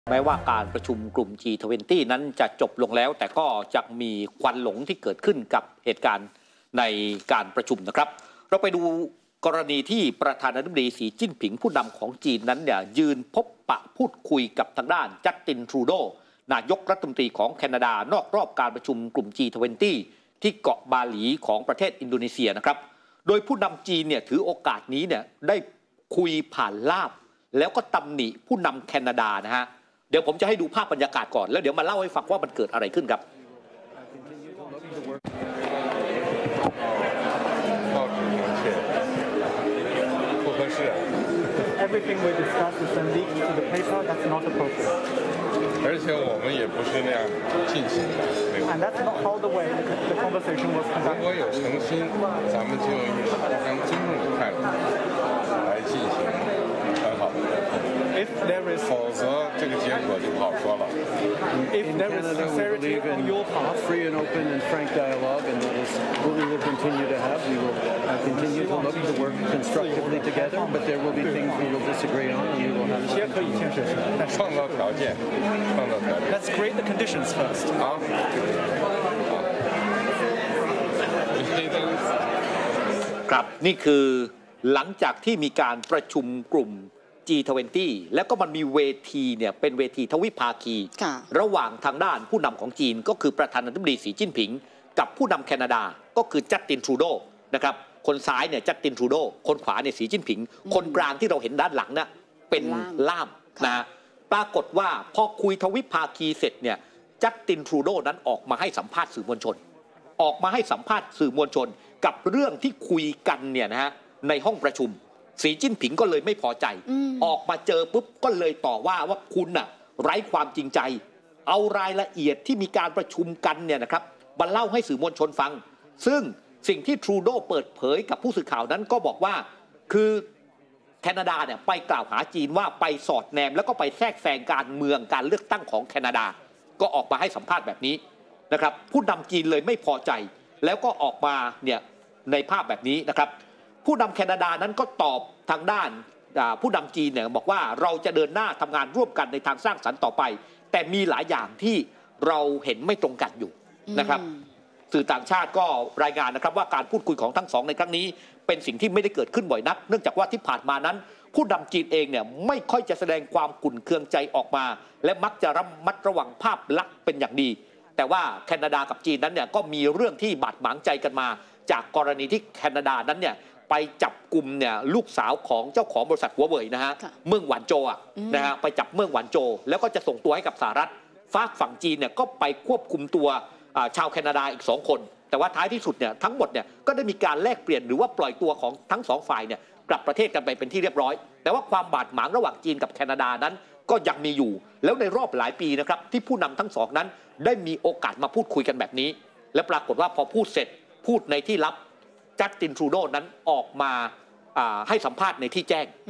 แม้ว่าการประชุมกลุ่ม G20 นั้นจะจบลงแล้วแต่ก็จะมีควันหลงที่เกิดขึ้นกับเหตุการณ์ในการประชุมนะครับเราไปดูกรณีที่ประธานาธิบดีสีจิ้นผิงผู้นำของจีนนั้นเนี่ยยืนพบปะพูดคุยกับทางด้านจัสตินทรูโดนายกรัฐมนตรีของแคนาดานอกรอบการประชุมกลุ่ม G20 ที่เกาะบาหลีของประเทศอินโดนีเซียนะครับโดยผู้นำจีนเนี่ยถือโอกาสนี้เนี่ยได้คุยผ่านลาบแล้วก็ตำหนิผู้นำแคนาดานะฮะเดี๋ยวผมจะให้ดูภาพบรรยากาศก่อนแล้วเดี๋ยวมาเล่าให้ฟังว่ามันเกิดอะไรขึ้นครับ Everything we discuss is leaked to the paper. That's not appropriate. 而且我们也不是那样进行的。 And that's not how the way the conversation was 如 conducted. 果有诚心，咱们就用一种非常尊重的态度来进行很好的沟通。 If there is 否则这个结果就不好说了。 if there is sincerity on your part, free and open and frank dialogue, and that is what we will continue to have. We will continue to look to work constructively together, but there will be things we will disagree on, and we will have. 皆可以建设性。 创造条件，创造条件。 Let's create the conditions first. 好，好。 ครับนี่คือหลังจากที่มีการประชุมกลุ่ม G20 แล้วก็มันมีเวทีเนี่ยเป็นเวทีทวิภาคีระหว่างทางด้านผู้นำของจีนก็คือประธานาธิบดีสีจิ้นผิงกับผู้นำแคนาดาก็คือจัสตินทรูโดนะครับคนซ้ายเนี่ยจัสตินทรูโดคนขวาเนี่ยสีจิ้นผิงคนกลางที่เราเห็นด้านหลังน่ะเป็นล่ามนะปรากฏว่าพอคุยทวิภาคีเสร็จเนี่ยจัสตินทรูโดนั้นออกมาให้สัมภาษณ์สื่อมวลชนกับเรื่องที่คุยกันเนี่ยนะฮะในห้องประชุมสีจิ้นผิงก็เลยไม่พอใจออกมาเจอปุ๊บก็เลยต่อว่าคุณน่ะไร้ความจริงใจเอารายละเอียดที่มีการประชุมกันเนี่ยนะครับมาเล่าให้สื่อมวลชนฟังซึ่งสิ่งที่ทรูโดเปิดเผยกับผู้สื่อข่าวนั้นก็บอกว่าคือแคนาดาเนี่ยไปกล่าวหาจีนว่าไปสอดแนมแล้วก็ไปแทรกแซงการเมืองการเลือกตั้งของแคนาดาก็ออกมาให้สัมภาษณ์แบบนี้นะครับผู้นำจีนเลยไม่พอใจแล้วก็ออกมาเนี่ยในภาพแบบนี้นะครับผู้นำแคนาดานั้นก็ตอบทางด้านผู้นำจีนเนี่ยบอกว่าเราจะเดินหน้าทำงานร่วมกันในทางสร้างสรรค์ต่อไปแต่มีหลายอย่างที่เราเห็นไม่ตรงกันอยู่นะครับสื่อต่างชาติก็รายงานนะครับว่าการพูดคุยของทั้งสองในครั้งนี้เป็นสิ่งที่ไม่ได้เกิดขึ้นบ่อยนักเนื่องจากว่าที่ผ่านมานั้นผู้นำจีนเองเนี่ยไม่ค่อยจะแสดงความขุ่นเคืองใจออกมาและมักจะระมัดระวังภาพลักษณ์เป็นอย่างดีแต่ว่าแคนาดากับจีนนั้นเนี่ยก็มีเรื่องที่บาดหมางใจกันมาจากกรณีที่แคนาดานั้นเนี่ยไปจับกลุ่มเนี่ยลูกสาวของเจ้าของบริษัทหัวเว่ยนะฮะเมืองหวานโจวนะฮะไปจับเมืองหวานโจวแล้วก็จะส่งตัวให้กับสหรัฐฝั่งจีนเนี่ยก็ไปควบคุมตัวชาวแคนาดาอีก2 คนแต่ว่าท้ายที่สุดเนี่ยทั้งหมดเนี่ยก็ได้มีการแลกเปลี่ยนหรือว่าปล่อยตัวของทั้ง2 ฝ่ายเนี่ยกลับประเทศกันไปเป็นที่เรียบร้อยแต่ว่าความบาดหมางระหว่างจีนกับแคนาดานั้นก็ยังมีอยู่แล้วในรอบหลายปีนะครับที่ผู้นำทั้งสองนั้นได้มีโอกาสมาพูดคุยกันแบบนี้และปรากฏว่าพอพูดเสร็จพูดในที่ลับจัสตินทรูโดนั้นออกมาให้สัมภาษณ์ในที่แจ้ง